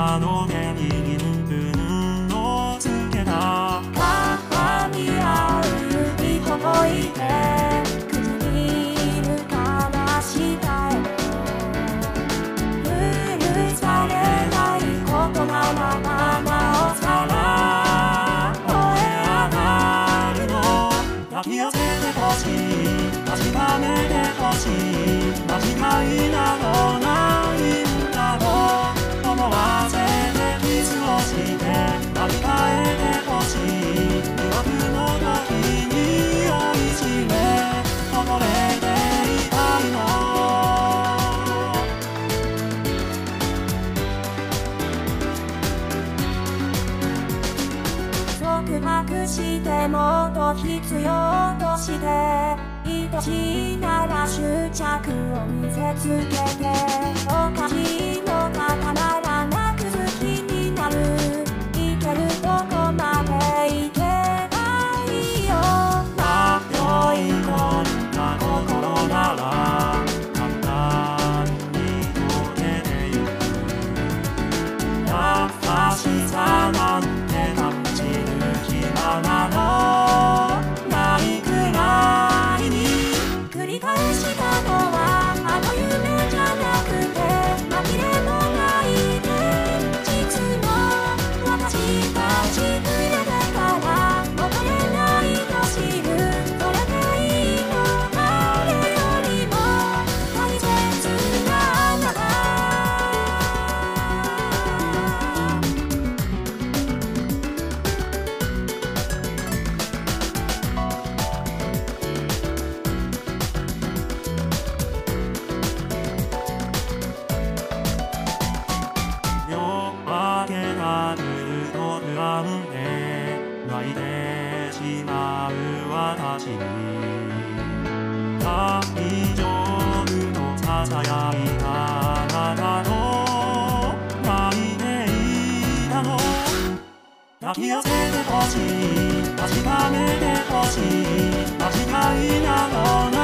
あの目に運をつけた鏡合う指ほどいて口にいる悲しさへ許されないことがままなおさら燃え上がるの抱き寄せてほしい確かめてほしい間違いなどないんだろう思わせてキスをして張り替えてほしい疑惑の時に酔いしめ溺れていたいの束縛してもっと必要として愛しいなら執着を見せつけておかしいのかならなく好きになるいけるとこまでいけばいいよ迷い込んだ心なら簡単に溶けてゆく優しさなんて感じる暇なのないくらいに繰り返したのはあの夢じゃなくて紛れもない現実の私たちくれてから戻れないと知るそれでいいのあれよりも大切なあなた不安で泣いてしまう私に大丈夫とささやいたあなたの泣いていたの抱き寄せてほしい確かめてほしい間違いなど